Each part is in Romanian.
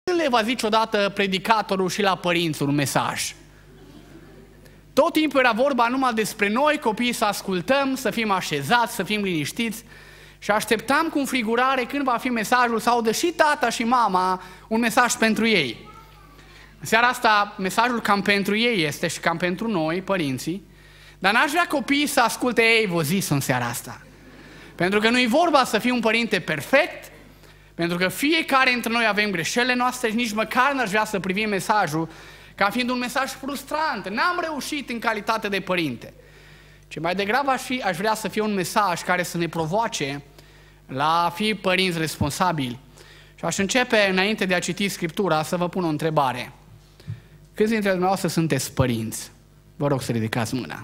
le va zice odată predicatorul și la părinți un mesaj? Tot timpul era vorba numai despre noi, copiii, să ascultăm, să fim așezați, să fim liniștiți și așteptam cu înfrigurare când va fi mesajul să audă și tata și mama un mesaj pentru ei. În seara asta mesajul cam pentru ei este și cam pentru noi, părinții, dar n-aș vrea copiii să asculte ei vă zis în seara asta. Pentru că nu e vorba să fii un părinte perfect, pentru că fiecare dintre noi avem greșelile noastre și nici măcar n-aș vrea să privim mesajul ca fiind un mesaj frustrant. N-am reușit în calitate de părinte. Ci mai degrabă aș vrea să fie un mesaj care să ne provoace la a fi părinți responsabili. Și aș începe, înainte de a citi Scriptura, să vă pun o întrebare. Câți dintre dumneavoastră sunteți părinți? Vă rog să ridicați mâna.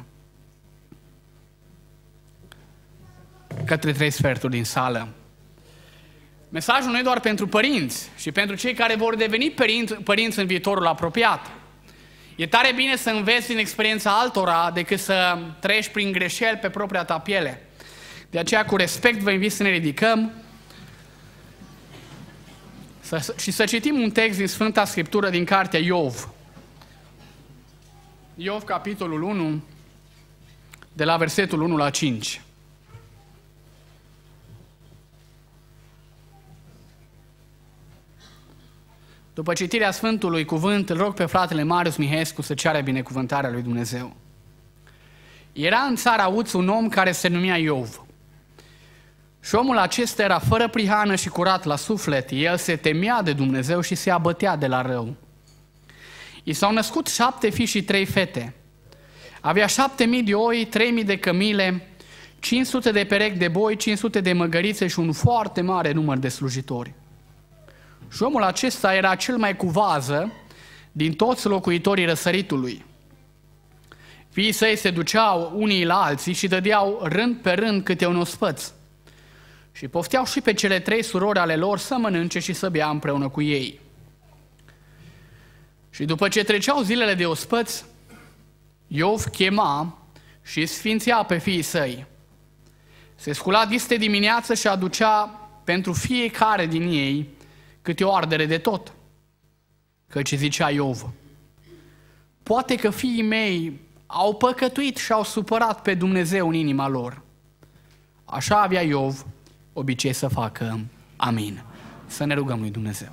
Către 3/4 din sală. Mesajul nu e doar pentru părinți și pentru cei care vor deveni părinți în viitorul apropiat. E tare bine să înveți din experiența altora decât să trăiești prin greșeli pe propria ta piele. De aceea, cu respect, vă invit să ne ridicăm și să citim un text din Sfânta Scriptură din cartea Iov. Iov, capitolul 1, de la versetul 1 la 5. După citirea Sfântului Cuvânt, îl rog pe fratele Marius Mihescu să ceară binecuvântarea lui Dumnezeu. Era în țara Uț un om care se numea Iov. Și omul acesta era fără prihană și curat la suflet. El se temea de Dumnezeu și se abătea de la rău. I s-au născut 7 fii și 3 fete. Avea 7.000 de oi, 3.000 de cămile, 500 de perechi de boi, 500 de măgărițe și un foarte mare număr de slujitori. Și omul acesta era cel mai cu vază din toți locuitorii răsăritului. Fiii săi se duceau unii la alții și dădeau rând pe rând câte un ospăț. Și pofteau și pe cele 3 surori ale lor să mănânce și să bea împreună cu ei. Și după ce treceau zilele de ospăț, Iov chema și sfințea pe fiii săi. Se scula diste dimineață și aducea pentru fiecare din ei câte o ardere de tot. Căci zicea Iov, poate că fiii mei au păcătuit și au supărat pe Dumnezeu în inima lor. Așa avea Iov obicei să facă. Amin. Să ne rugăm lui Dumnezeu.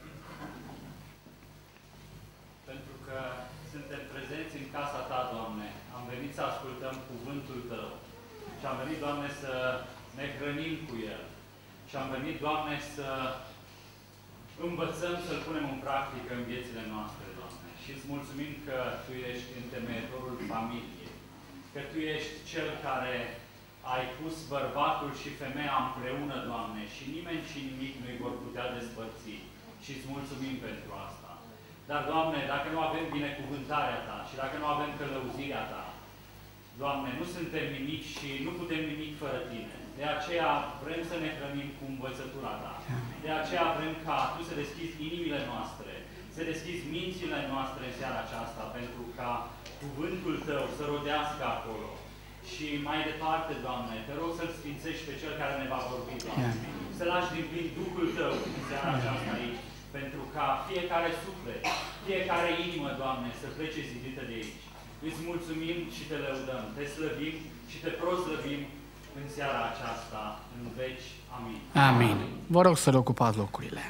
Pentru că suntem prezenți în casa Ta, Doamne, am venit să ascultăm cuvântul Tău și am venit, Doamne, să ne hrănim cu El și am venit, Doamne, să învățăm să-L punem în practică în viețile noastre, Doamne. Și îți mulțumim că Tu ești întemeietorul familiei, că Tu ești Cel care ai pus bărbatul și femeia împreună, Doamne, și nimeni și nimic nu-i vor putea despărți. Și îți mulțumim pentru asta. Dar, Doamne, dacă nu avem binecuvântarea Ta și dacă nu avem călăuzirea Ta, Doamne, nu suntem nimic și nu putem nimic fără Tine. De aceea vrem să ne hrănim cu învățătura Ta. De aceea vrem ca Tu să deschizi inimile noastre, să deschizi mințile noastre în seara aceasta, pentru ca cuvântul Tău să rodească acolo. Și mai departe, Doamne, Te rog să-L sfințești pe Cel care ne va vorbi, Doamne. Să lași din plin Duhul Tău în seara aceasta aici, pentru ca fiecare suflet, fiecare inimă, Doamne, să plece zidită de aici. Îți mulțumim și Te lăudăm, Te slăvim și Te proslăvim în seara aceasta, în veci. Amin. Amin. Vă rog să ocupați locurile.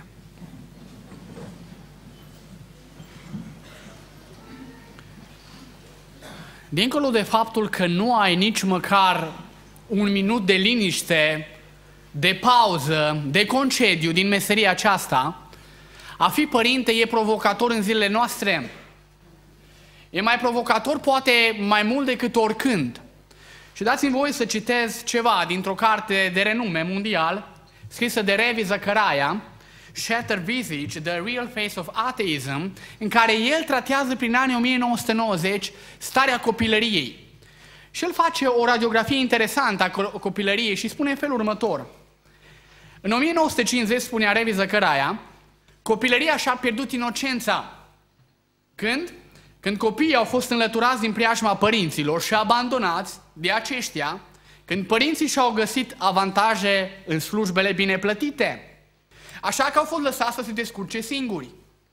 Dincolo de faptul că nu ai nici măcar un minut de liniște, de pauză, de concediu din meseria aceasta, a fi părinte e provocator în zilele noastre. E mai provocator poate mai mult decât oricând. Și dați-mi voie să citez ceva dintr-o carte de renume mondial, scrisă de Ravi Zachariah, Shattered Visage, The Real Face of Atheism, în care el tratează prin anii 1990 starea copilăriei. Și el face o radiografie interesantă a copilăriei și spune în felul următor. În 1950, spunea Ravi Zachariah, copilăria și-a pierdut inocența. Când? Când copiii au fost înlăturați din preajma părinților și abandonați de aceștia, când părinții și-au găsit avantaje în slujbele bine plătite. Așa că au fost lăsați să se descurce singuri.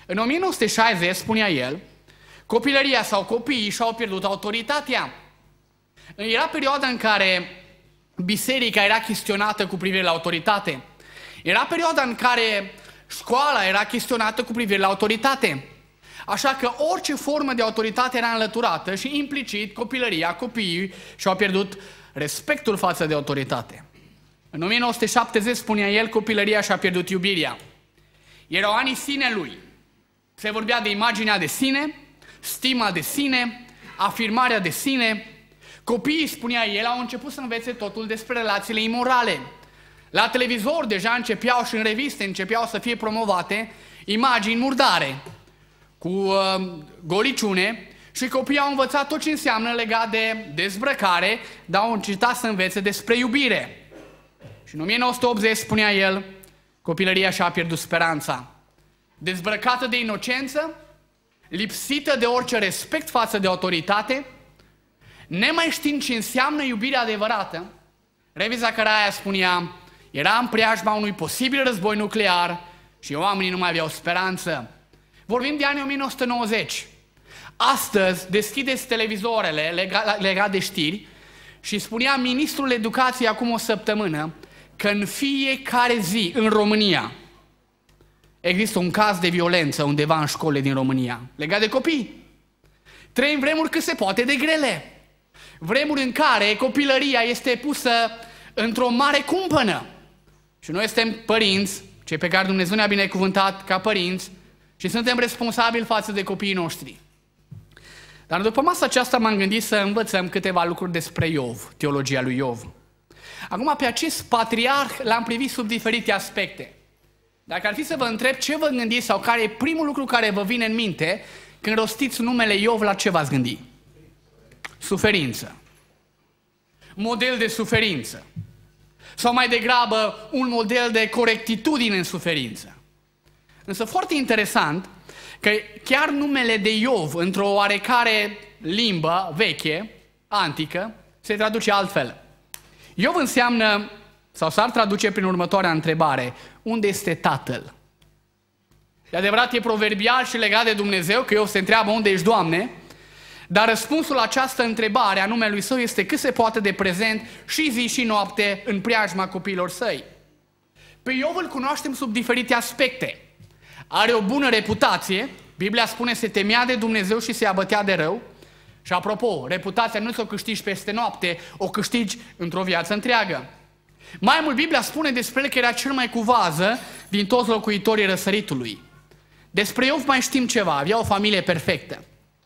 În 1960, spunea el, copilăria sau copiii și-au pierdut autoritatea. Era perioada în care biserica era chestionată cu privire la autoritate. Era perioada în care școala era chestionată cu privire la autoritate. Așa că orice formă de autoritate era înlăturată și implicit copilăria, copiii și-au pierdut respectul față de autoritate. În 1970, spunea el, copilăria și-a pierdut iubirea. Erau anii sinelui. Se vorbea de imaginea de sine, stima de sine, afirmarea de sine. Copiii, spunea el, au început să învețe totul despre relațiile imorale. La televizor deja începeau și în reviste începeau să fie promovate imagini murdare cu goliciune și copiii au învățat tot ce înseamnă legat de dezbrăcare, dar au încetat să învețe despre iubire. Și în 1980, spunea el, copilăria și-a pierdut speranța. Dezbrăcată de inocență, lipsită de orice respect față de autoritate, nemai știind ce înseamnă iubirea adevărată, Levi Zacaraia spunea, era în preajma unui posibil război nuclear și oamenii nu mai aveau speranță. Vorbim de anii 1990. Astăzi deschideți televizorele legat de știri și spunea ministrul educației acum o săptămână că în fiecare zi în România există un caz de violență undeva în școlile din România, legat de copii. Trăim vremuri cât se poate de grele. Vremuri în care copilăria este pusă într-o mare cumpănă. Și noi suntem părinți, cei pe care Dumnezeu ne-a binecuvântat ca părinți, și suntem responsabili față de copiii noștri. Dar după masa aceasta m-am gândit să învățăm câteva lucruri despre Iov, teologia lui Iov. Acum, pe acest patriarh l-am privit sub diferite aspecte. Dacă ar fi să vă întreb ce vă gândiți sau care e primul lucru care vă vine în minte când rostiți numele Iov, la ce v-ați gândi? Suferință. Model de suferință. Sau mai degrabă un model de corectitudine în suferință. Însă foarte interesant că chiar numele de Iov, într-o oarecare limbă veche, antică, se traduce altfel. Iov înseamnă, sau s-ar traduce prin următoarea întrebare, unde este Tatăl? E adevărat, e proverbial și legat de Dumnezeu, că Iov se întreabă unde ești, Doamne, dar răspunsul la această întrebare a numelui său este cât se poate de prezent și zi și noapte în preajma copiilor săi. Pe Iov îl cunoaștem sub diferite aspecte. Are o bună reputație, Biblia spune se temea de Dumnezeu și se abătea de rău. Și apropo, reputația nu ți-o câștigi peste noapte, o câștigi într-o viață întreagă. Mai mult, Biblia spune despre el că era cel mai cu vază din toți locuitorii răsăritului. Despre Iov mai știm ceva, avea o familie perfectă.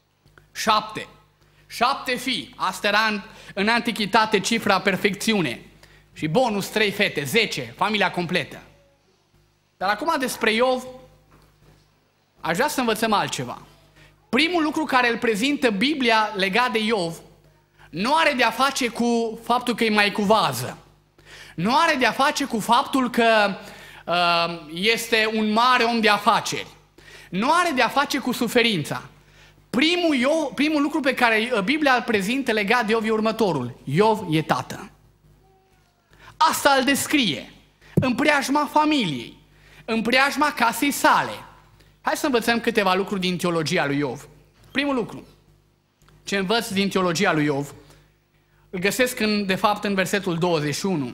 7 fii, asta era în antichitate cifra perfecțiune. Și bonus 3 fete, 10, familia completă. Dar acum despre Iov, aș vrea să învățăm altceva. Primul lucru care îl prezintă Biblia legat de Iov nu are de-a face cu faptul că e mai cu vază. Nu are de-a face cu faptul că este un mare om de afaceri. Nu are de-a face cu suferința. Primul lucru pe care Biblia îl prezintă legat de Iov e următorul. Iov e tată. Asta îl descrie în preajma familiei, în preajma casei sale. Hai să învățăm câteva lucruri din teologia lui Iov. Primul lucru ce învăț din teologia lui Iov îl găsesc de fapt în versetul 21.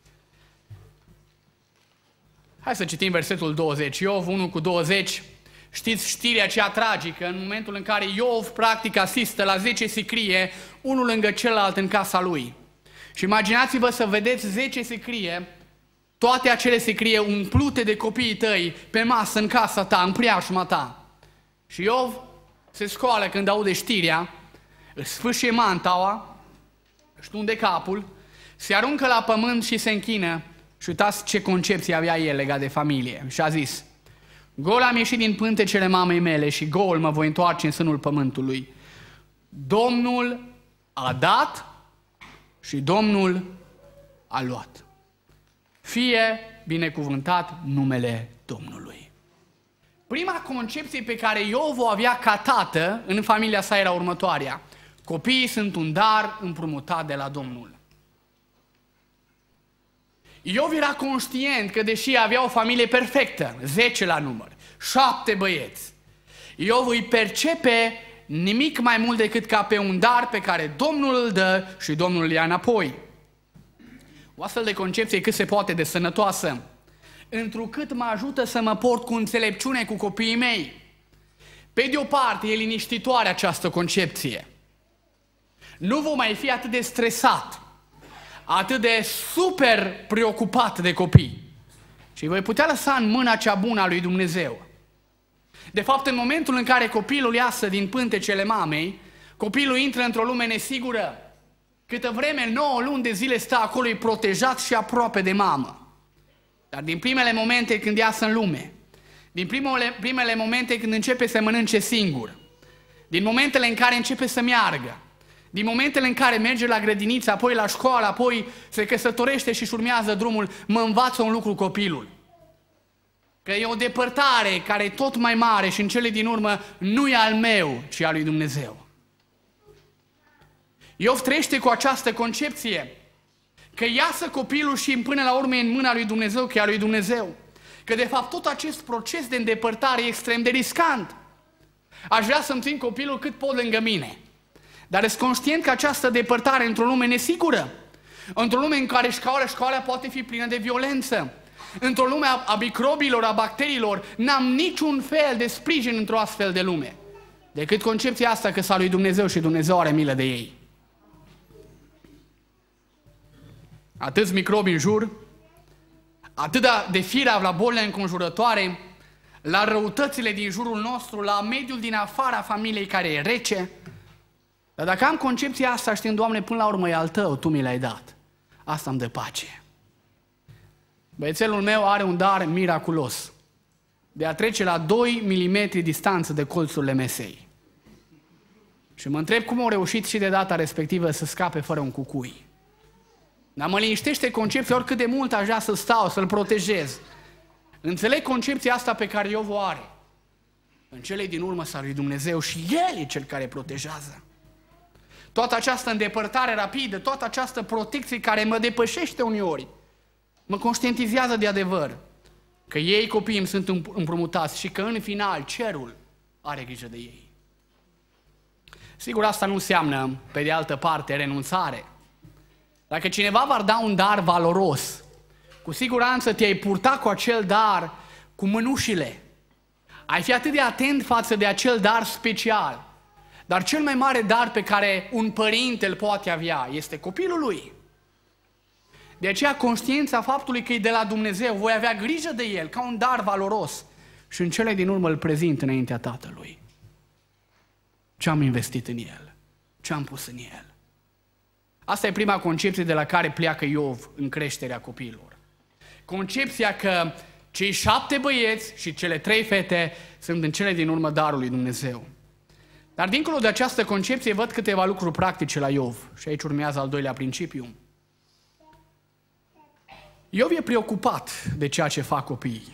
Hai să citim versetul 20. Iov 1:20. Știți știrea aceea tragică în momentul în care Iov practic asistă la 10 sicrie, unul lângă celălalt în casa lui. Și imaginați-vă să vedeți 10 sicrie, toate acele sicrie umplute de copiii tăi pe masă în casa ta, în preajma ta. Și Iov se scoală când aude știrea, își sfâșie mantaua, își tunde capul, se aruncă la pământ și se închină. Și uitați ce concepție avea el legat de familie. Și a zis: gol am ieșit din pântecele mamei mele și gol mă voi întoarce în sânul pământului. Domnul a dat și Domnul a luat. Fie binecuvântat numele Domnului. Prima concepție pe care Iov o avea ca tată în familia sa era următoarea: copiii sunt un dar împrumutat de la Domnul. Iov era conștient că deși avea o familie perfectă, 10 la număr, 7 băieți. Iov îi percepe nimic mai mult decât ca pe un dar pe care Domnul îl dă și Domnul îl ia înapoi. O astfel de concepție e cât se poate de sănătoasă, întrucât mă ajută să mă port cu înțelepciune cu copiii mei. Pe de o parte, e liniștitoare această concepție. Nu vom mai fi atât de stresat, atât de super preocupat de copii, și voi putea lăsa în mâna cea bună a lui Dumnezeu. De fapt, în momentul în care copilul iasă din pântecele mamei, copilul intră într-o lume nesigură. Câtă vreme, 9 luni de zile stă acolo, e protejat și aproape de mamă. Dar din primele momente când iasă în lume, din primele momente când începe să mănânce singur, din momentele în care începe să meargă, din momentele în care merge la grădiniță, apoi la școală, apoi se căsătorește și își urmează drumul, mă învață un lucru copilul. Că e o depărtare care e tot mai mare și în cele din urmă nu e al meu, ci al lui Dumnezeu. Iov trăiește cu această concepție că iasă copilul și până la urmă e în mâna lui Dumnezeu, că e a lui Dumnezeu. Că de fapt tot acest proces de îndepărtare e extrem de riscant. Aș vrea să-mi țin copilul cât pot lângă mine. Dar sunt conștient că această depărtare într-o lume nesigură, într-o lume în care școala poate fi plină de violență, într-o lume a microbilor, a bacteriilor, n-am niciun fel de sprijin într-o astfel de lume, decât concepția asta că s-a lui Dumnezeu și Dumnezeu are milă de ei. Atâți microbi în jur, atât de firav la bolile înconjurătoare, la răutățile din jurul nostru, la mediul din afara familiei care e rece. Dar dacă am concepția asta, știm, Doamne, până la urmă e al Tău, Tu mi l-ai dat. Asta îmi dă pace. Băiețelul meu are un dar miraculos de a trece la 2 mm distanță de colțurile mesei. Și mă întreb cum au reușit și de data respectivă să scape fără un cucui. Dar mă liniștește concepția, oricât de mult aș vrea să stau, să-l protejez. Înțeleg concepția asta pe care Iov o are. În cele din urmă s-a lui Dumnezeu și El e Cel care protejează. Toată această îndepărtare rapidă, toată această protecție care mă depășește uneori, mă conștientizează de adevăr că ei, copiii, îmi sunt împrumutați și că în final cerul are grijă de ei. Sigur, asta nu înseamnă, pe de altă parte, renunțare. Dacă cineva v-ar da un dar valoros, cu siguranță te-ai purta cu acel dar cu mânușile. Ai fi atât de atent față de acel dar special. Dar cel mai mare dar pe care un părinte îl poate avea este copilul lui. De aceea conștiința faptului că e de la Dumnezeu, voi avea grijă de el ca un dar valoros și în cele din urmă îl prezint înaintea Tatălui. Ce am investit în el? Ce am pus în el? Asta e prima concepție de la care pleacă Iov în creșterea copiilor. Concepția că cei 7 băieți și cele 3 fete sunt în cele din urmă darul lui Dumnezeu. Dar dincolo de această concepție văd câteva lucruri practice la Iov. Și aici urmează al doilea principiu. Iov e preocupat de ceea ce fac copiii.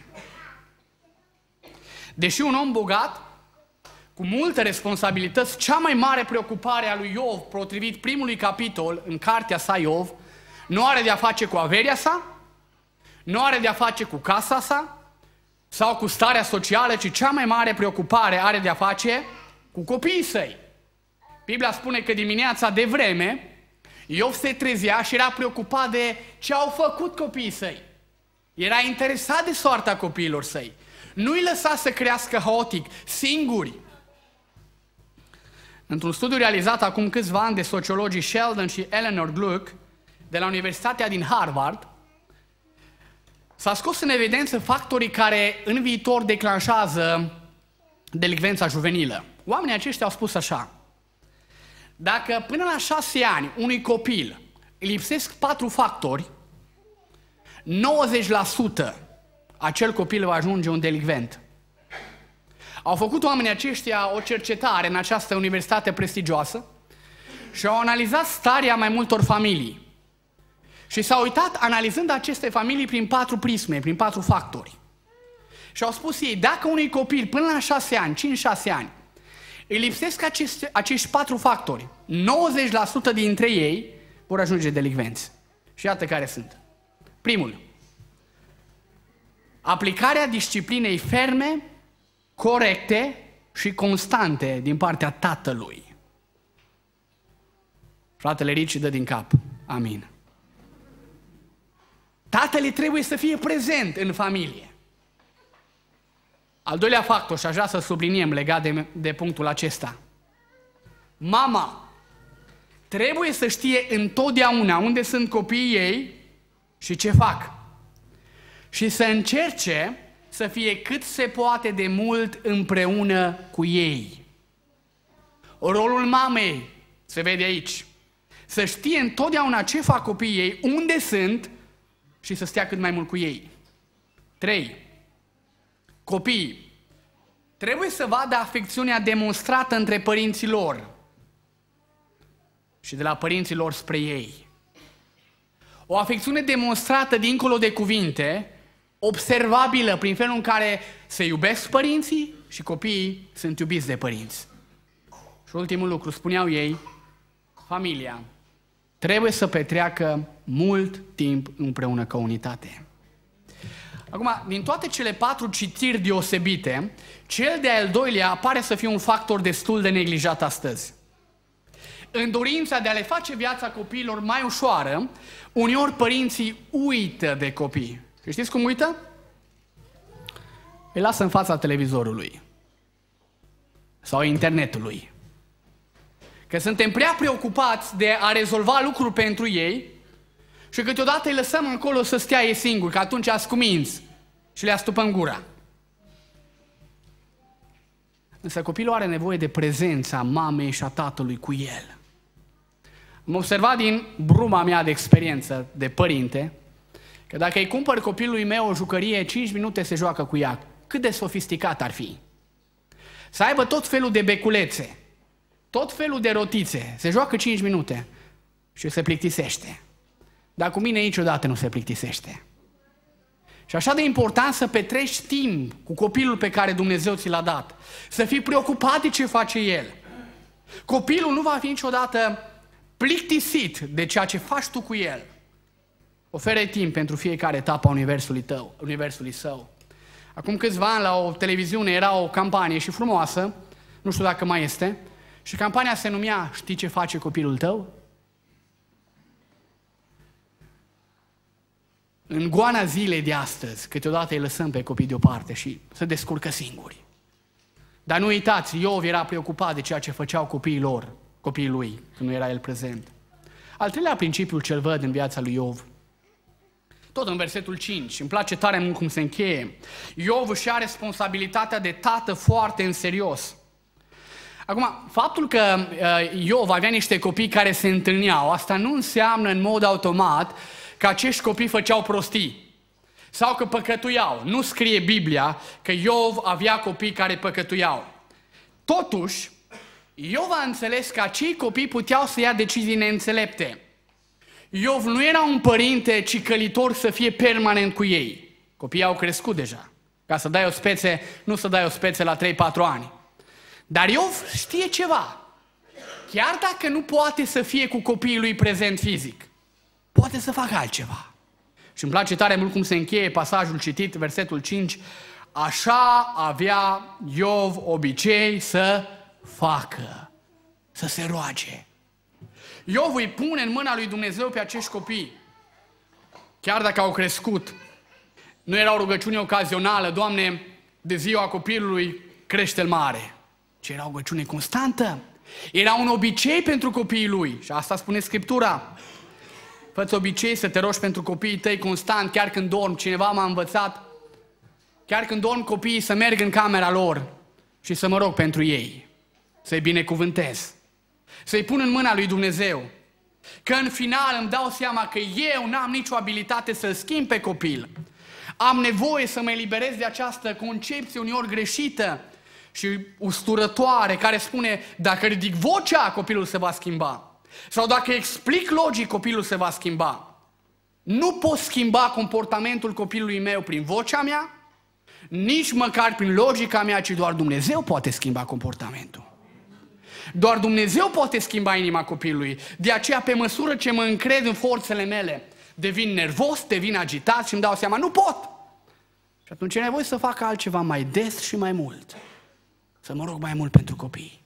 Deși un om bogat, cu multe responsabilități, cea mai mare preocupare a lui Iov, potrivit primului capitol în cartea sa Iov, nu are de a face cu averia sa, nu are de a face cu casa sa sau cu starea socială, ci cea mai mare preocupare are de a face cu copiii săi. Biblia spune că dimineața de vreme Iov se trezea și era preocupat de ce au făcut copiii săi. Era interesat de soarta copiilor săi. Nu îi lăsa să crească haotic, singuri. Într-un studiu realizat acum câțiva ani de sociologii Sheldon și Eleanor Gluck de la Universitatea din Harvard, s-a scos în evidență factorii care în viitor declanșează delicvența juvenilă. Oamenii aceștia au spus așa: dacă până la 6 ani unui copil îi lipsesc 4 factori, 90% acel copil va ajunge un delicvent. Au făcut oamenii aceștia o cercetare în această universitate prestigioasă și au analizat starea mai multor familii. Și s-au uitat analizând aceste familii prin 4 prisme, prin 4 factori. Și au spus ei, dacă unui copil până la 6 ani, 5-6 ani, îi lipsesc acești 4 factori, 90% dintre ei vor ajunge delicvenți. Și iată care sunt. Primul, aplicarea disciplinei ferme corecte și constante din partea tatălui. Fratele Ricci dă din cap. Amin. Tatăl trebuie să fie prezent în familie. Al doilea factor, și aș vrea să subliniem legat de punctul acesta. Mama trebuie să știe întotdeauna unde sunt copiii ei și ce fac. Și să încerce să fie cât se poate de mult împreună cu ei. Rolul mamei se vede aici. Să știe întotdeauna ce fac copiii ei, unde sunt și să stea cât mai mult cu ei. 3. Copiii trebuie să vadă afecțiunea demonstrată între părinții lor și de la părinții lor spre ei. O afecțiune demonstrată dincolo de cuvinte, observabilă prin felul în care se iubesc părinții și copiii sunt iubiți de părinți. Și ultimul lucru, spuneau ei, familia trebuie să petreacă mult timp împreună ca unitate. Acum, din toate cele 4 citiri deosebite, cel de-al doilea pare să fie un factor destul de neglijat astăzi. În dorința de a le face viața copiilor mai ușoară, uneori părinții uită de copii. Și știți cum uită? Îi lasă în fața televizorului sau internetului. Că suntem prea preocupați de a rezolva lucruri pentru ei și câteodată îi lăsăm acolo să stea ei singuri, că atunci ascuminți și le astupăm gura. Însă copilul are nevoie de prezența mamei și a tatălui cu el. Am observat din bruma mea de experiență de părinte că dacă îi cumpăr copilului meu o jucărie, 5 minute se joacă cu ea. Cât de sofisticat ar fi? Să aibă tot felul de beculețe, tot felul de rotițe, se joacă 5 minute și se plictisește. Dar cu mine niciodată nu se plictisește. Și așa de important să petreci timp cu copilul pe care Dumnezeu ți l-a dat. Să fii preocupat de ce face el. Copilul nu va fi niciodată plictisit de ceea ce faci tu cu el. Oferă timp pentru fiecare etapă a universului său. Acum câțiva ani la o televiziune era o campanie și frumoasă, nu știu dacă mai este, și campania se numea Știi ce face copilul tău? În goana zilei de astăzi, câteodată îi lăsăm pe copii deoparte și se descurcă singuri. Dar nu uitați, Iov era preocupat de ceea ce făceau copiii lui, când nu era el prezent. Al treilea principiu ce-l văd în viața lui Iov, tot în versetul 5, îmi place tare mult cum se încheie. Iov își ia responsabilitatea de tată foarte în serios. Acum, faptul că Iov avea niște copii care se întâlneau, asta nu înseamnă în mod automat că acești copii făceau prostii sau că păcătuiau. Nu scrie Biblia că Iov avea copii care păcătuiau. Totuși, Iov a înțeles că acei copii puteau să ia decizii neînțelepte. Iov nu era un părinte cicălitor să fie permanent cu ei. Copiii au crescut deja. Ca să dai o spețe, nu să dai o spețe la 3-4 ani. Dar Iov știe ceva. Chiar dacă nu poate să fie cu copiii lui prezent fizic, poate să facă altceva. Și îmi place tare mult cum se încheie pasajul citit, versetul 5. Așa avea Iov obicei să facă, să se roage. Iov îi pune în mâna lui Dumnezeu pe acești copii. Chiar dacă au crescut, nu era o rugăciune ocazională, Doamne, de ziua copilului crește-l mare, ci era o rugăciune constantă. Era un obicei pentru copiii lui. Și asta spune Scriptura. Fă-ți obicei să te rogi pentru copiii tăi constant, chiar când dorm. Cineva m-a învățat, chiar când dorm copiii, să merg în camera lor și să mă rog pentru ei, să-i binecuvântez, să-i pun în mâna lui Dumnezeu. Că în final îmi dau seama că eu n-am nicio abilitate să-l schimb pe copil. Am nevoie să mă eliberez de această concepție uneori greșită și usturătoare, care spune, dacă ridic vocea, copilul se va schimba. Sau dacă explic logic, copilul se va schimba. Nu pot schimba comportamentul copilului meu prin vocea mea, nici măcar prin logica mea, ci doar Dumnezeu poate schimba comportamentul. Doar Dumnezeu poate schimba inima copilului. De aceea, pe măsură ce mă încred în forțele mele, devin nervos, devin agitat și îmi dau seama, nu pot. Și atunci e nevoie să fac altceva mai des și mai mult. Să mă rog mai mult pentru copii.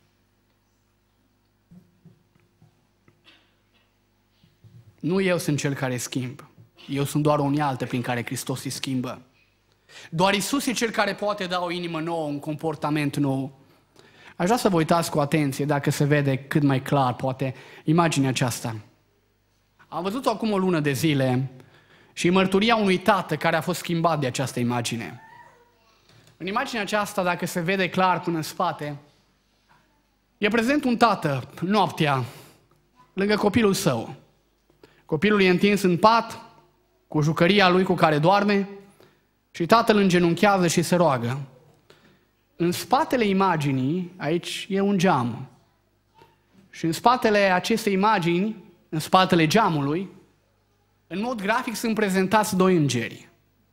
Nu eu sunt cel care schimb. Eu sunt doar o unealtă prin care Hristos îi schimbă. Doar Iisus e cel care poate da o inimă nouă, un comportament nou. Aș vrea să vă uitați cu atenție, dacă se vede cât mai clar, poate, imaginea aceasta. Am văzut-o acum o lună de zile și mărturia unui tată care a fost schimbat de această imagine. În imaginea aceasta, dacă se vede clar până în spate, e prezent un tată, noaptea, lângă copilul său. Copilul e întins în pat, cu jucăria lui cu care doarme, și tatăl îngenunchează și se roagă. În spatele imaginii, aici e un geam. Și în spatele acestei imagini, în spatele geamului, în mod grafic sunt prezentați doi îngeri.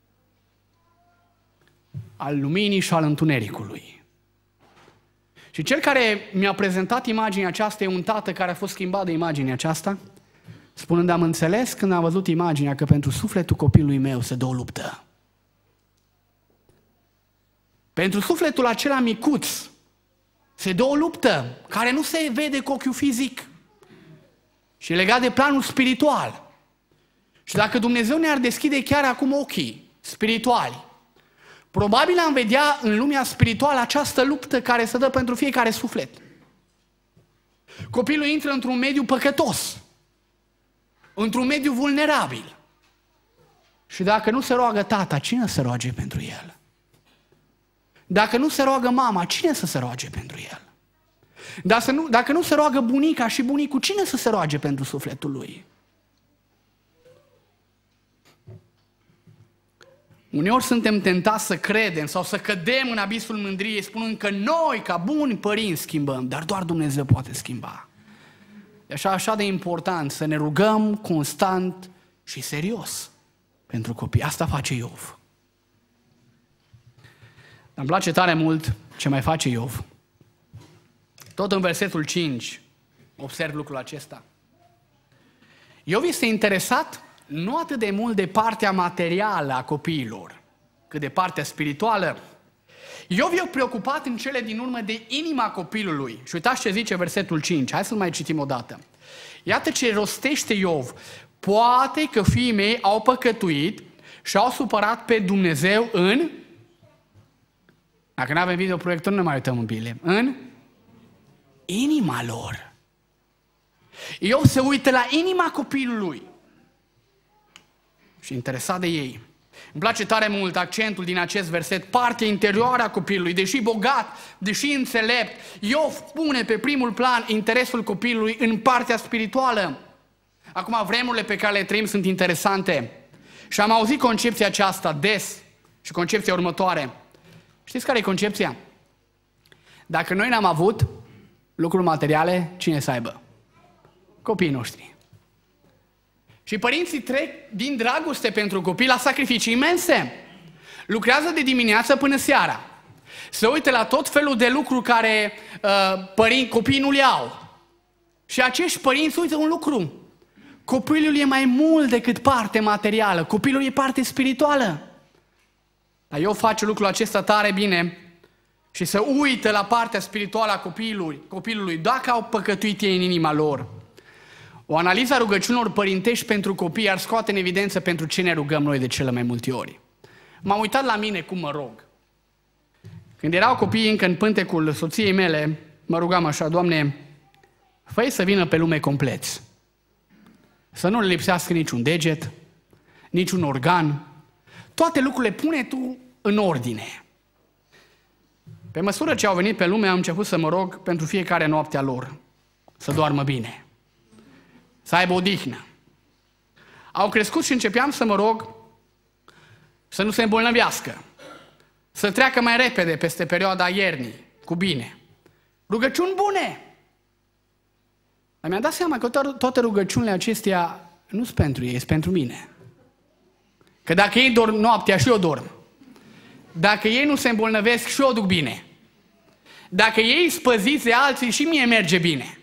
Al luminii și al întunericului. Și cel care mi-a prezentat imaginea aceasta e un tată care a fost schimbat de imaginea aceasta, spunând, am înțeles când am văzut imaginea că pentru sufletul copilului meu se dă o luptă. Pentru sufletul acela micuț se dă o luptă care nu se vede cu ochiul fizic și e legat de planul spiritual. Și dacă Dumnezeu ne-ar deschide chiar acum ochii spirituali, probabil am vedea în lumea spirituală această luptă care se dă pentru fiecare suflet. Copilul intră într-un mediu păcătos, într-un mediu vulnerabil. Și dacă nu se roagă tata, cine se roage pentru el? Dacă nu se roagă mama, cine să se roage pentru el? Dacă nu se roagă bunica și bunicul, cine să se roage pentru sufletul lui? Uneori suntem tentați să credem sau să cădem în abisul mândriei spunând că noi, ca buni părinți, schimbăm, dar doar Dumnezeu poate schimba. E așa de important să ne rugăm constant și serios pentru copii. Asta face Iov. Dar îmi place tare mult ce mai face Iov. Tot în versetul 5 observ lucrul acesta. Iov este interesat nu atât de mult de partea materială a copiilor, cât de partea spirituală. Iov e preocupat în cele din urmă de inima copilului. Și uitați ce zice versetul 5. Hai să-l mai citim o dată. Iată ce rostește Iov. Poate că fiii mei au păcătuit și au supărat pe Dumnezeu în... Dacă nu avem videoproiector, nu mai uităm în Biblie. În inima lor. Iov se uită la inima copilului și interesat de ei. Îmi place tare mult accentul din acest verset, partea interioară a copilului, deși bogat, deși înțelept, Iov pune pe primul plan interesul copilului în partea spirituală. Acum, vremurile pe care le trăim sunt interesante și am auzit concepția aceasta des și concepția următoare. Știți care e concepția? Dacă noi n-am avut lucruri materiale, cine să aibă? Copiii noștri. Și părinții trec din dragoste pentru copii la sacrificii imense. Lucrează de dimineață până seara. Se uită la tot felul de lucruri care copiii nu le au. Și acești părinți uită un lucru. Copilul e mai mult decât parte materială. Copilul e parte spirituală. Dar eu fac lucrul acesta tare bine și se uită la partea spirituală a copilului, dacă au păcătuit ei în inima lor. O analiză a rugăciunilor părintești pentru copii ar scoate în evidență pentru ce ne rugăm noi de cele mai multe ori. M-am uitat la mine cum mă rog. Când erau copiii încă în pântecul soției mele, mă rugam așa, Doamne, fă-i să vină pe lume compleți. Să nu le lipsească niciun deget, niciun organ. Toate lucrurile pune Tu în ordine. Pe măsură ce au venit pe lume, am început să mă rog pentru fiecare noapte a lor. Să doarmă bine. Să aibă odihnă. Au crescut și începeam să mă rog să nu se îmbolnăvească. Să treacă mai repede peste perioada iernii, cu bine. Rugăciuni bune. Dar mi-am dat seama că toate rugăciunile acestea nu sunt pentru ei, sunt pentru mine. Că dacă ei dorm noaptea și eu dorm. Dacă ei nu se îmbolnăvesc și eu duc bine. Dacă ei spăziți de alții și mie merge bine.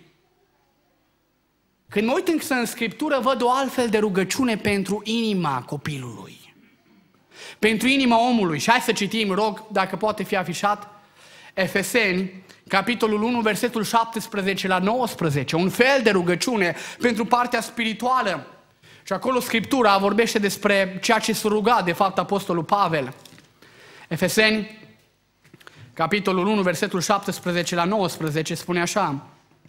Când mă uit în Scriptură, văd o altfel de rugăciune pentru inima copilului. pentru inima omului. Și hai să citim, rog, dacă poate fi afișat, Efeseni, capitolul 1, versetul 17 la 19, un fel de rugăciune pentru partea spirituală. Și acolo Scriptura vorbește despre ceea ce s-a rugat, de fapt, Apostolul Pavel. Efeseni, capitolul 1, versetul 17 la 19, spune așa: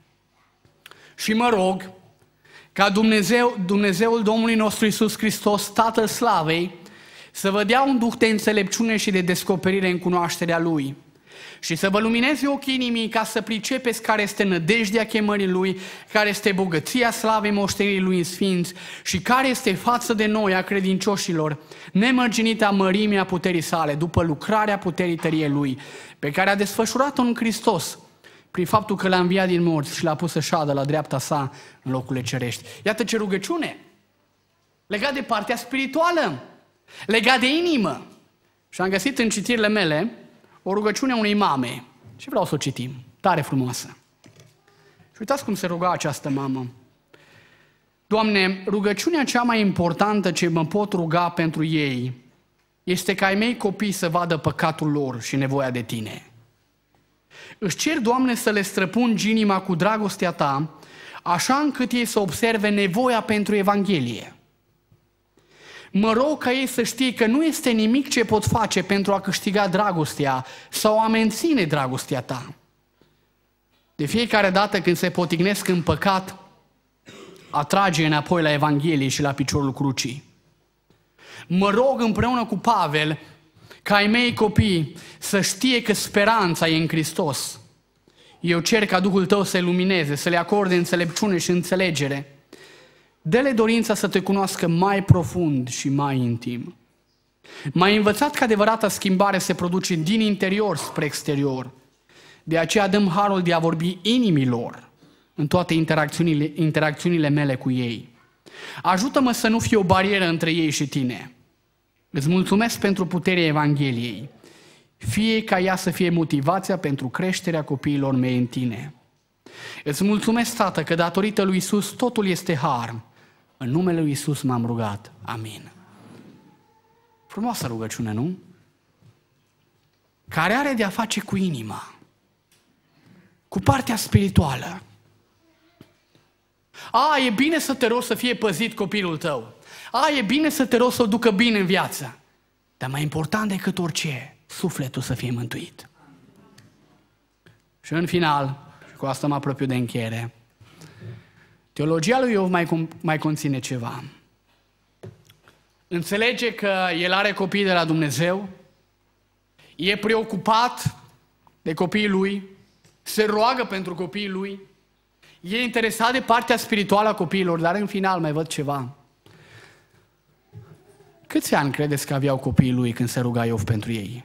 și mă rog ca Dumnezeul Domnului nostru Iisus Hristos, Tatăl Slavei, să vă dea un duh de înțelepciune și de descoperire în cunoașterea Lui și să vă lumineze ochii inimii ca să pricepeți care este nădejdea chemării Lui, care este bogăția slavei moștenirii Lui în sfinți și care este față de noi a credincioșilor, nemărginită mărimea puterii sale, după lucrarea puterii tăriei Lui, pe care a desfășurat-o în Hristos, prin faptul că l-a înviat din morți și l-a pus să șadă la dreapta sa în locurile cerești. Iată ce rugăciune! Legat de partea spirituală, legat de inimă. Și am găsit în citirile mele o rugăciune a unei mame. Și vreau să o citim. Tare frumoasă. Și uitați cum se ruga această mamă. Doamne, rugăciunea cea mai importantă ce mă pot ruga pentru ei este ca ai mei copii să vadă păcatul lor și nevoia de Tine. Își cer, Doamne, să le străpungi inima cu dragostea Ta, așa încât ei să observe nevoia pentru Evanghelie. Mă rog ca ei să știe că nu este nimic ce pot face pentru a câștiga dragostea sau a menține dragostea Ta. De fiecare dată când se potignesc în păcat, atrage înapoi la Evanghelie și la piciorul crucii. Mă rog împreună cu Pavel ca ai mei copii să știe că speranța e în Hristos. Eu cer ca Duhul Tău să-i lumineze, să le acorde înțelepciune și înțelegere. Dă-le dorința să Te cunoască mai profund și mai intim. M-ai învățat că adevărata schimbare se produce din interior spre exterior. De aceea dăm harul de a vorbi inimilor în toate interacțiunile mele cu ei. Ajută-mă să nu fie o barieră între ei și Tine. Îți mulțumesc pentru puterea Evangheliei. Fie ca ea să fie motivația pentru creșterea copiilor mei în Tine. Îți mulțumesc, Tată, că datorită lui Iisus totul este har. În numele lui Iisus m-am rugat. Amin. Frumoasă rugăciune, nu? Care are de-a face cu inima, cu partea spirituală. E bine să te rogi să fie păzit copilul tău. E bine să te rogi să o ducă bine în viață. Dar mai important decât orice, sufletul să fie mântuit. Și în final, și cu asta mă apropiu de încheiere, teologia lui Iov mai conține ceva. Înțelege că el are copii de la Dumnezeu, e preocupat de copiii lui, se roagă pentru copiii lui, e interesat de partea spirituală a copiilor, dar în final mai văd ceva. Câți ani credeți că aveau copiii lui când se ruga Iov pentru ei?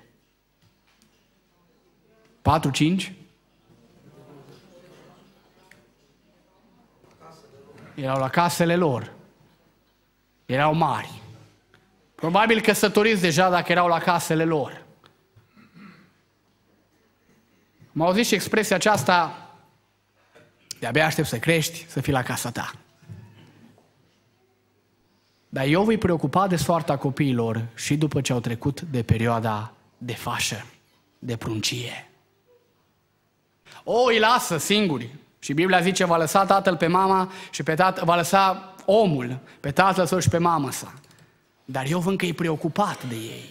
4-5? Erau la casele lor. Erau mari. Probabil căsătoriți deja dacă erau la casele lor. M-au auzit și expresia aceasta: de-abia aștept să crești, să fii la casa ta. Dar Iov îi preocupa de soarta copiilor și după ce au trecut de perioada de fașă, de pruncie. Îi lasă singuri. Și Biblia zice, va lăsa tatăl pe mama și pe tatăl, va lăsa omul pe tatăl său și pe mama sa. Dar Iov încă e preocupat de ei.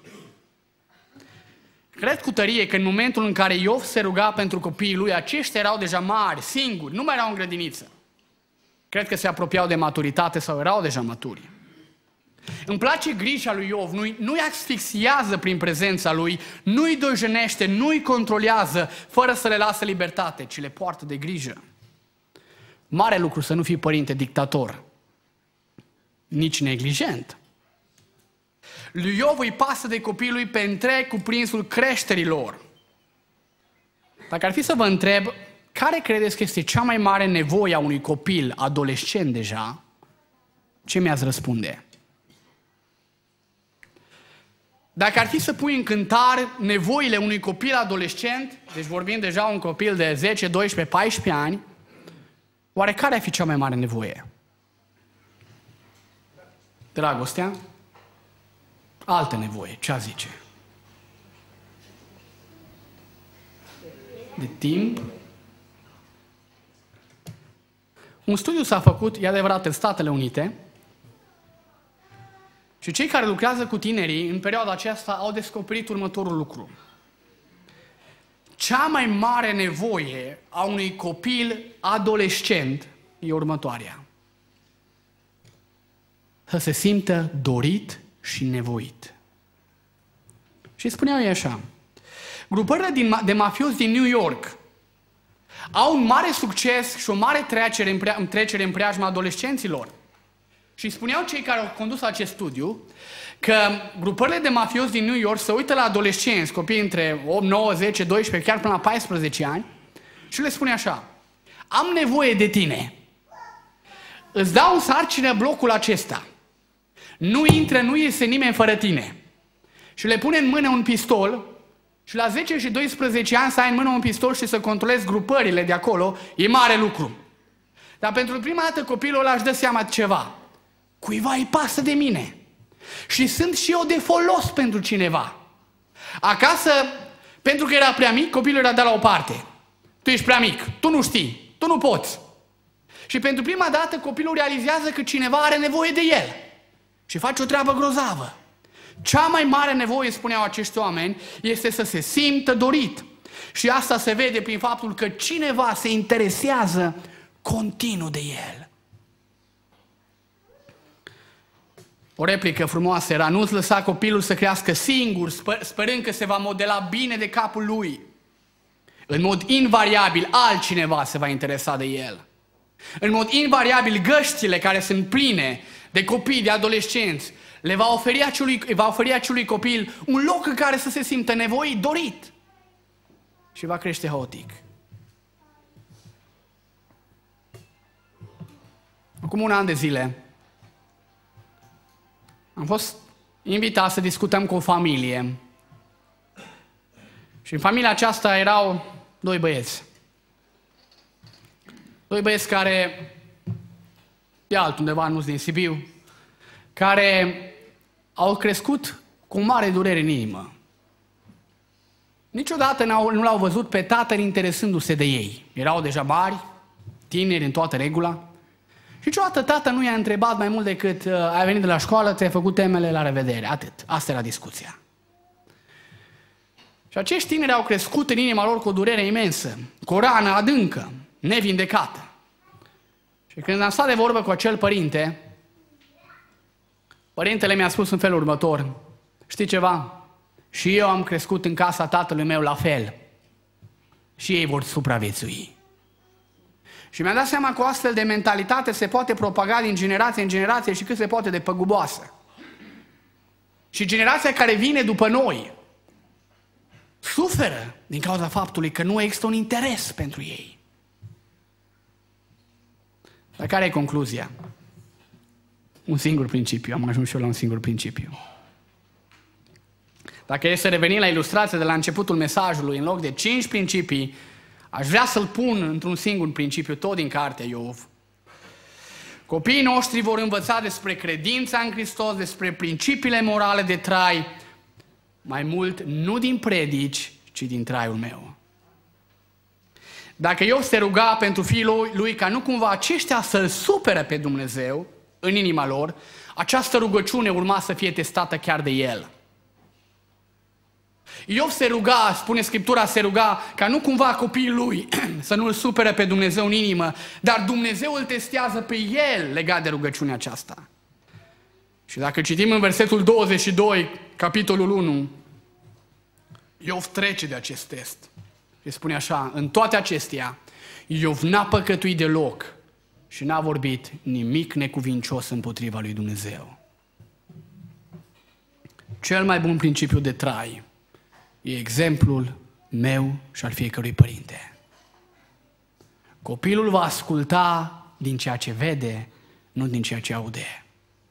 Cred cu tărie că în momentul în care Iov se ruga pentru copiii lui, aceștia erau deja mari, singuri, nu mai erau în grădiniță. Cred că se apropiau de maturitate sau erau deja maturi. Îmi place grija lui Iov, nu-i asfixiază prin prezența lui, nu-i dojenește, nu-i controlează fără să le lasă libertate, ci le poartă de grijă. Mare lucru să nu fii părinte dictator, nici neglijent. Lui Iov îi pasă de copiii lui pe întreg cuprinsul creșterii lor. Dacă ar fi să vă întreb, care credeți că este cea mai mare nevoie a unui copil adolescent deja, ce mi-ați răspunde? Dacă ar fi să pui în cântar nevoile unui copil adolescent, deci vorbim deja un copil de 10, 12, 14 ani, oare care ar fi cea mai mare nevoie? Dragostea? altă nevoie. Ce zice? De timp. Un studiu s-a făcut, e adevărat, în Statele Unite, și cei care lucrează cu tinerii în perioada aceasta au descoperit următorul lucru. Cea mai mare nevoie a unui copil adolescent e următoarea. Să se simtă dorit și nevoit. Și spuneau ei așa: grupările de mafioți din New York au un mare succes și o mare trecere în preajma adolescenților. Și spuneau cei care au condus acest studiu că grupările de mafioți din New York se uită la adolescenți, copii între 8, 9, 10, 12, chiar până la 14 ani și le spune așa: am nevoie de tine. Îți dau în sarcină blocul acesta. Nu intră, nu iese nimeni fără tine. Și le pune în mână un pistol și la 10 și 12 ani să ai în mână un pistol și să controlezi grupările de acolo, e mare lucru. Dar pentru prima dată copilul ăla își dă seama de ceva. Cuiva îi pasă de mine. Și sunt și eu de folos pentru cineva. Acasă, pentru că era prea mic, copilul era dat la o parte. Tu ești prea mic, tu nu știi, tu nu poți. Și pentru prima dată copilul realizează că cineva are nevoie de el. Și face o treabă grozavă. Cea mai mare nevoie, spuneau acești oameni, este să se simtă dorit. Și asta se vede prin faptul că cineva se interesează continuu de el. O replică frumoasă era: nu-ți lăsa copilul să crească singur, sperând că se va modela bine de capul lui. În mod invariabil, altcineva se va interesa de el. În mod invariabil, găștile care sunt pline de copii, de adolescenți, le va oferi acelui copil un loc în care să se simtă nevoit, dorit. Și va crește haotic. Acum un an de zile am fost invitat să discutăm cu o familie. Și în familia aceasta erau doi băieți. Doi băieți care, de altundeva, nu-s din Sibiu, care au crescut cu mare durere în inimă. Niciodată nu l-au văzut pe tatăl interesându-se de ei. Erau deja mari, tineri, în toată regula. Și niciodată tatăl nu i-a întrebat mai mult decât: ai venit de la școală, ți-ai făcut temele, la revedere. Atât. Asta era discuția. Și acești tineri au crescut în inima lor cu o durere imensă, cu o rană adâncă, nevindecată. Și când am stat de vorbă cu acel părinte, părintele mi-a spus în felul următor: știi ceva? Și eu am crescut în casa tatălui meu la fel. Și ei vor supraviețui. Și mi-am dat seama că o astfel de mentalitate se poate propaga din generație în generație și cât se poate de păguboasă. Și generația care vine după noi suferă din cauza faptului că nu există un interes pentru ei. Dar care e concluzia? Un singur principiu. Am ajuns și eu la un singur principiu. Dacă e să revenim la ilustrație de la începutul mesajului, în loc de 5 principii, aș vrea să-l pun într-un singur principiu, tot din cartea Iov. Copiii noștri vor învăța despre credința în Hristos, despre principiile morale de trai, mai mult nu din predici, ci din traiul meu. Dacă Iov se ruga pentru fiii lui ca nu cumva aceștia să-L supere pe Dumnezeu în inima lor, această rugăciune urma să fie testată chiar de el. Iov se ruga, spune Scriptura, se ruga ca nu cumva copiii lui să nu-L supere pe Dumnezeu în inimă, dar Dumnezeu îl testează pe el legat de rugăciunea aceasta. Și dacă citim în versetul 22, capitolul 1, Iov trece de acest test. Și spune așa: în toate acestea, Iov n-a păcătuit deloc și n-a vorbit nimic necuvincios împotriva lui Dumnezeu. Cel mai bun principiu de trai e exemplul meu și al fiecărui părinte. Copilul va asculta din ceea ce vede, nu din ceea ce aude.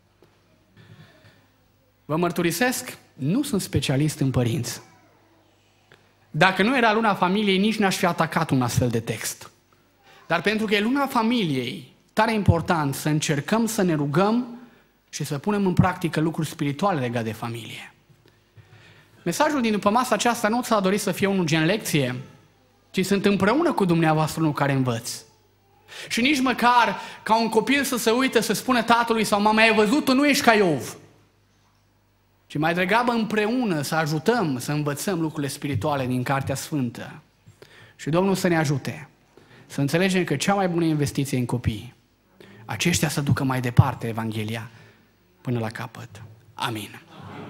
Vă mărturisesc, nu sunt specialist în părinți. Dacă nu era luna familiei, nici n-aș fi atacat un astfel de text. Dar pentru că e luna familiei, tare important să încercăm să ne rugăm și să punem în practică lucruri spirituale legate de familie. Mesajul din după masa aceasta nu ți-a dorit să fie unul gen lecție, ci sunt împreună cu dumneavoastră unul care învăț. Și nici măcar ca un copil să se uite, să spună tatălui sau mama, ai văzut, tu nu ești ca Iov. Ci mai degrabă împreună să ajutăm, să învățăm lucrurile spirituale din Cartea Sfântă. Și Domnul să ne ajute să înțelegem că cea mai bună investiție în copii, aceștia să ducă mai departe Evanghelia până la capăt. Amin.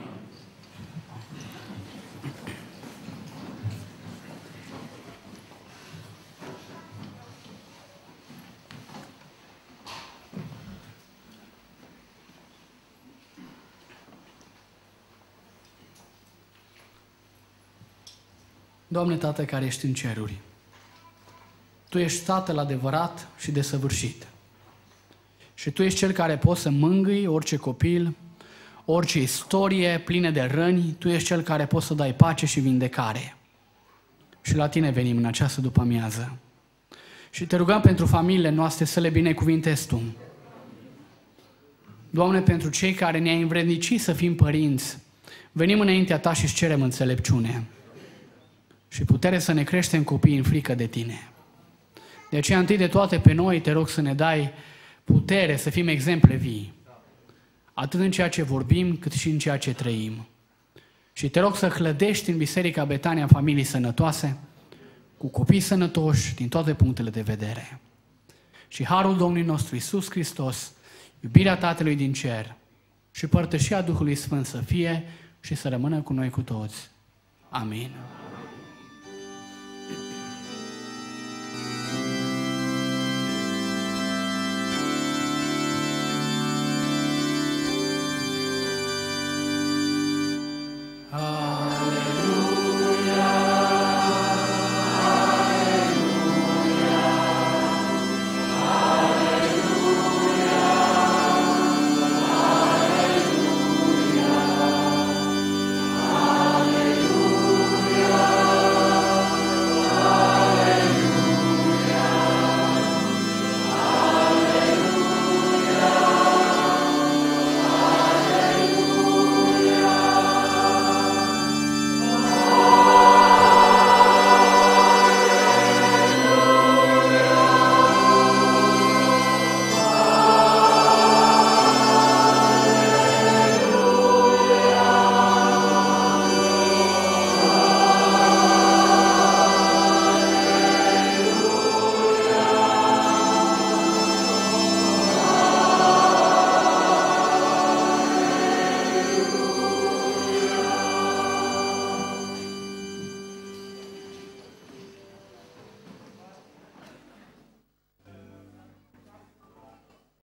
Doamne Tată care ești în ceruri, Tu ești Tatăl adevărat și desăvârșit. Și Tu ești Cel care poți să mângâi orice copil, orice istorie plină de răni, Tu ești Cel care poți să dai pace și vindecare. Și la Tine venim în această după-amiază. Și Te rugăm pentru familiile noastre să le binecuvintezi Tu. Doamne, pentru cei care ne-ai învrednicit să fim părinți, venim înaintea Ta și îți cerem înțelepciune și putere să ne creștem copiii în frică de Tine. De aceea, întâi de toate pe noi, Te rog să ne dai putere să fim exemple vii, atât în ceea ce vorbim, cât și în ceea ce trăim. Și Te rog să clădești în Biserica Betania familii sănătoase, cu copii sănătoși din toate punctele de vedere. Și harul Domnului nostru Iisus Hristos, iubirea Tatălui din cer și părtășia Duhului Sfânt să fie și să rămână cu noi cu toți. Amin.